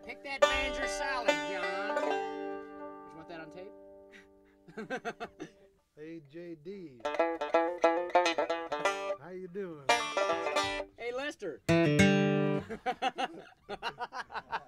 Pick that banjo solid, John. You want that on tape? Hey, JD. How you doing? Hey, Lester.